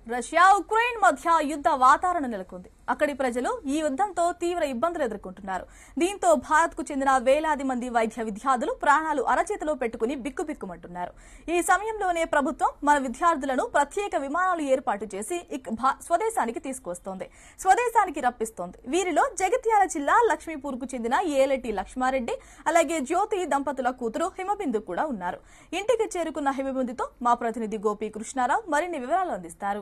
Russia Ukraine మధ్య యుద్ధ వాతావరణం నెలకొంది. అక్కడి ప్రజలు ఈ యుద్ధంతో తీవ్ర ఇబ్బందులు ఎదుర్కొంటున్నారు. దీంతో భారత్కు చెందిన వేలాది మంది వైద్య విద్యార్థులు ప్రాణాలు అరచేతిలో పెట్టుకుని బిక్కుబిక్కుమంటున్నారు. ఈ సమయంలోనే ప్రభుత్వం మన విద్యార్థులను ప్రత్యేక విమానాలు ఏర్పాటు చేసి స్వదేశానికి తీసుకొస్తోంది, స్వదేశానికి రప్పిస్తోంది. వీరిలో జగిత్యాల జిల్లా లక్ష్మీపూర్కు చెందిన ఏలటి లక్ష్మారెడ్డి, అలాగే జ్యోతి దంపతుల కూతురు హిమబిందు కూడా ఉన్నారు. ఇంటికి చేరుకున్న హిమబిందుతో మా ప్రతినిధి గోపి కృష్ణారావు మరిన్ని వివరాలు అందిస్తారు.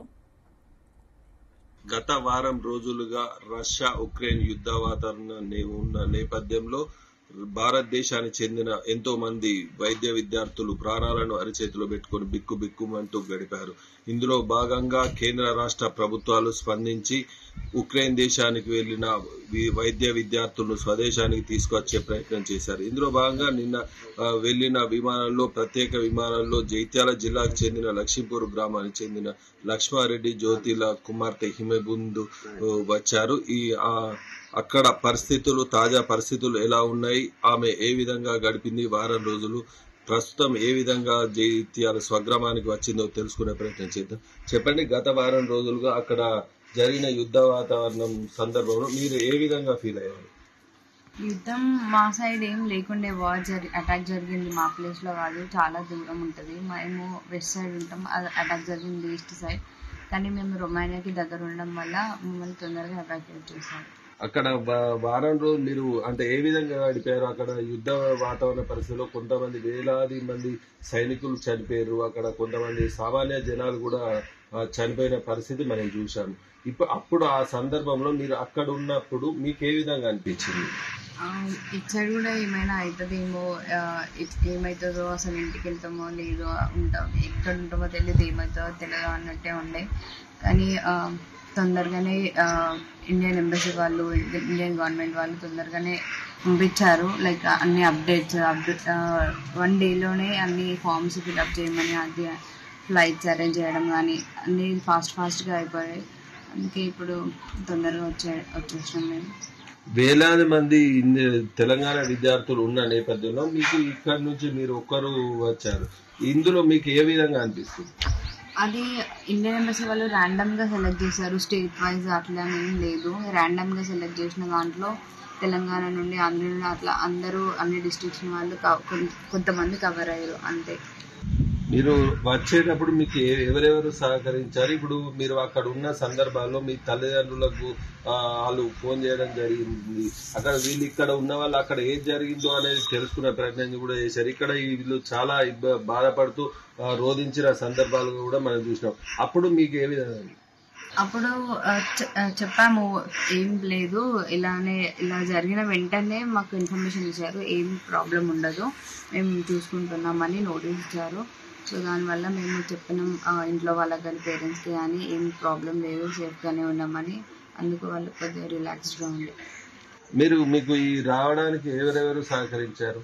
గత వారం రోజులుగా రష్యా ఉక్రెయిన్ యుద్ధ వాతావరణం ఉన్న నేపథ్యంలో భారతదేశానికి చెందిన ఎంతో మంది వైద్య విద్యార్థులు ప్రాణాలను అరిచేతిలో పెట్టుకుని బిక్కుబిక్కుమంటూ గడిపారు. ఇందులో భాగంగా కేంద్ర రాష్ట్ర ప్రభుత్వాలు స్పందించి ఉక్రెయిన్ దేశానికి వెళ్లిన వైద్య విద్యార్థులను స్వదేశానికి తీసుకొచ్చే ప్రయత్నం చేశారు. ఇందులో భాగంగా నిన్న వెళ్లిన విమానంలో ప్రత్యేక విమానంలో జగిత్యాల జిల్లాకు చెందిన లక్ష్మీపూర్ గ్రామానికి చెందిన లక్ష్మారెడ్డి జ్యోతిల కుమార్తె హిమబిందు వచ్చారు. అక్కడ పరిస్థితులు, తాజా పరిస్థితులు ఎలా ఉన్నాయి, ఆమె ఏ విధంగా గడిపింది, వారం రోజులు ప్రస్తుతం ఏ విధంగా జగిత్యాల స్వగ్రామానికి వచ్చిందో తెలుసుకునే ప్రయత్నం చేద్దాం. చెప్పండి, గత వారం రోజులుగా అక్కడ జరిగిన యుద్ధ వాతావరణం సందర్భంలో మీరు ఏ విధంగా ఫీల్ అయ్యారు? యుద్ధం మా సైడ్ ఏం లేకుండే, అటాక్ జరిగింది మా ప్లేస్ లో కాదు, చాలా దూరం ఉంటుంది. మేము వెస్ట్ సైడ్ ఉంటాం, అటాక్ జరిగింది ఈస్ట్ సైడ్. కానీ మేము రొమానియాకి దగ్గర ఉండడం వల్ల మమ్మల్ని తొందరగా ఎవాక్యుయేట్ చేశారు. అక్కడ వారం రోజులు మీరు అంటే ఏ విధంగా గడిపారు? అక్కడ యుద్ధ వాతావరణ పరిస్థితుల్లో కొంతమంది వేలాది మంది సైనికులు చనిపోయారు, అక్కడ కొంతమంది సామాన్య జనాలు కూడా చనిపోయిన పరిస్థితి మనం చూసాము. అప్పుడు ఆ సందర్భంలో మీరు అక్కడ ఉన్నప్పుడు మీకు ఏ విధంగా అనిపించింది? ఇటు సైడ్ కూడా ఏమైనా అవుతుందేమో, ఏమవుతుందో, అసలు ఇంటికి వెళ్తామో లేదో, ఉంటాం ఎక్కడ ఉంటామో తెలియదు, ఏమవుతుందో తెలియదు అన్నట్టే ఉండే. కానీ తొందరగానే ఇండియన్ ఎంబసీ వాళ్ళు, ఇండియన్ గవర్నమెంట్ వాళ్ళు తొందరగానే పంపించారు. లైక్ అన్ని అప్డేట్స్ 1 డేలోనే అన్ని ఫామ్స్ ఫిల్అప్ చేయమని, అది ఫ్లైట్స్ అరేంజ్ చేయడం కానీ అన్ని ఫాస్ట్గా అయిపోయాయి. అందుకే ఇప్పుడు తొందరగా వచ్చేసినాం మేము. వేలాది మంది తెలంగాణ విద్యార్థులు ఉన్న నేపథ్యంలో మీకు ఇక్కడ నుంచి మీరు ఒక్కరు వచ్చారు, ఇందులో మీకు ఏ విధంగా అనిపిస్తుంది? అది ఇండియన్ ఎంబసీ వాళ్ళు ర్యాండమ్ గా సెలెక్ట్ చేశారు, స్టేట్ వైజ్ అట్లా ఏం లేదు. ర్యాండమ్ గా సెలెక్ట్ చేసిన దాంట్లో తెలంగాణ నుండి, ఆంధ్ర నుండి అట్లా అందరూ అన్ని డిస్ట్రిక్ట్స్ వాళ్ళు కొంతమంది కవర్ అయ్యారు అంతే. మీరు వచ్చేటప్పుడు మీకు ఎవరెవరు సహకరించారు? ఇప్పుడు మీరు అక్కడ ఉన్న సందర్భాల్లో మీ తల్లిదండ్రులకు వాళ్ళు ఫోన్ చేయడం జరిగింది, అక్కడ వీళ్ళు ఇక్కడ ఉన్న వాళ్ళు అక్కడ ఏం జరిగిందో అనేది తెలుసుకునే ప్రయత్నం కూడా చేశారు. ఇక్కడ వీళ్ళు చాలా బాధపడుతూ రోధించిన సందర్భాలు కూడా మనం చూసినాం. అప్పుడు మీకు ఏ విధంగా? అప్పుడు చెప్పాము, ఏం లేదు, ఇలా జరిగిన వెంటనే మాకు ఇన్ఫర్మేషన్ ఇచ్చారు, ఏం ప్రాబ్లం ఉండదు, మేము చూసుకుంటున్నామని నోటీస్ ఇచ్చారు. సో దానివల్ల మేము చెప్పినాం ఇంట్లో వాళ్ళకి కానీ పేరెంట్స్కి కానీ ఏం ప్రాబ్లం లేదు, సేఫ్గానే ఉన్నామని. అందుకు వాళ్ళు కొద్దిగా రిలాక్స్డ్గా ఉండే. మీకు ఈ రావడానికి ఎవరెవరు సహకరించారు?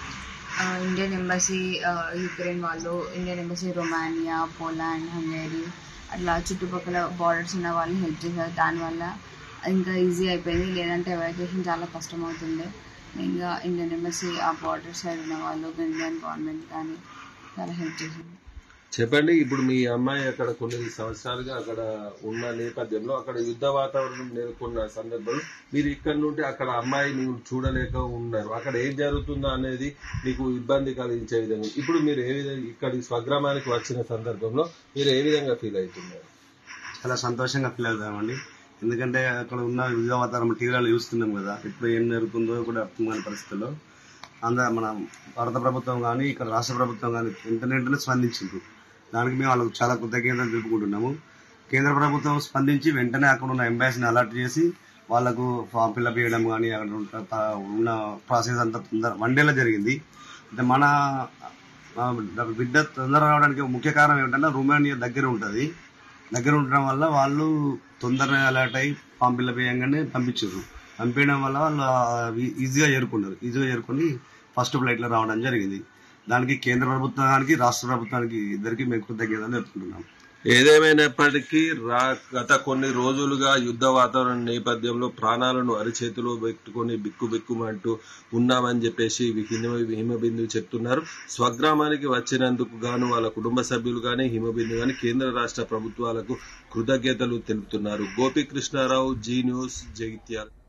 ఇండియన్ ఎంబసీ యుక్రెయిన్ వాళ్ళు, Indian embassy Romania, Poland, Hungary అట్లా చుట్టుపక్కల బార్డర్స్ ఉన్న వాళ్ళని హెల్ప్ చేశారు. దానివల్ల ఇంకా ఈజీ అయిపోయింది, లేదంటే ఎవాక్యుయేషన్ చాలా కష్టం అవుతుండే. ఇంకా ఇండియన్ ఎంబసీ ఆ బార్డర్ సైడ్ ఉన్న వాళ్ళు, ఇండియన్ గవర్నమెంట్ కానీ చాలా హెల్ప్ చేసింది. చెప్పండి, ఇప్పుడు మీ అమ్మాయి అక్కడ కొన్ని సంవత్సరాలుగా అక్కడ ఉన్న నేపథ్యంలో అక్కడ యుద్ధ వాతావరణం నెలకొన్న సందర్భంలో మీరు ఇక్కడ నుండి అక్కడ అమ్మాయిని చూడలేక ఉన్నారు, అక్కడ ఏం జరుగుతుందో అనేది మీకు ఇబ్బంది కలిగించే విధంగా ఇప్పుడు మీరు ఏ విధంగా ఇక్కడి స్వగ్రామానికి వచ్చిన సందర్భంలో మీరు ఏ విధంగా ఫీల్ అవుతున్నారు? చాలా సంతోషంగా ఫీల్ అవుతామండి. ఎందుకంటే అక్కడ ఉన్న యుద్ధ వాతావరణం టీవీలో చూస్తున్నాం కదా, ఇప్పుడు ఏం జరుగుతుందో కూడా అర్థం కాని పరిస్థితుల్లో మన భారత ప్రభుత్వం కానీ ఇక్కడ రాష్ట్ర ప్రభుత్వం కానీ వెంటనే స్పందించింది. దానికి మేము వాళ్ళకు చాలా కృతజ్ఞతలు తెలుపుకుంటున్నాము. కేంద్ర ప్రభుత్వం స్పందించి వెంటనే అక్కడ ఉన్న ఎంబాసీని అలర్ట్ చేసి వాళ్లకు ఫామ్ ఫిల్అప్ చేయడం కానీ అక్కడ ఉన్న ప్రాసెస్ అంతా 1 డేలో జరిగింది. అంటే మన బిడ్డ తొందర రావడానికి ముఖ్య కారణం ఏమిటంటే రొమానియా దగ్గర ఉంటుంది, దగ్గర ఉండడం వల్ల వాళ్ళు తొందరగా అలర్ట్ అయ్యి ఫామ్ ఫిల్అప్ చేయగానే పంపించారు. పంపించడం వల్ల వాళ్ళు ఈజీగా చేరుకొని ఫస్ట్ ఫ్లైట్లో రావడం జరిగింది. దానికి కేంద్ర ప్రభుత్వానికి, రాష్ట్ర ప్రభుత్వానికి ఇద్దరికి మేము కృతజ్ఞతలు తెలుపుకుంటున్నాం. ఏదేమైనప్పటికీ గత కొన్ని రోజులుగా యుద్ధ వాతావరణం నేపథ్యంలో ప్రాణాలను అరిచేతిలో పెట్టుకుని బిక్కుబిక్కుమంటూ ఉన్నామని చెప్పేసి హిమబిందు చెప్తున్నారు. స్వగ్రామానికి వచ్చినందుకు గాను వాళ్ళ కుటుంబ సభ్యులు గాని హిమబిందు గాని కేంద్ర రాష్ట్ర ప్రభుత్వాలకు కృతజ్ఞతలు తెలుపుతున్నారు. Gopikrishna Rao, Zee news, Jagtial.